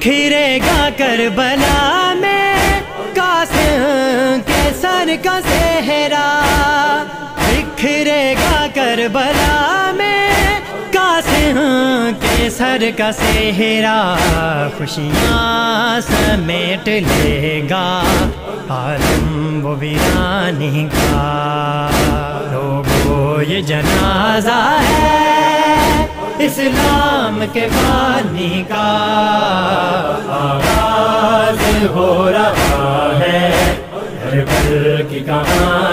बिखरेगा Karbala में कासिम के sir का सेहरा, बिखरेगा करबला में कासिम के सर का सेहरा। खुशियाँ समेट लेगा आलम वो वीरानी का। लोगों ये जनाजा है इस्लाम के बानी का। आगाज़ हो रहा है करबल की कहानी।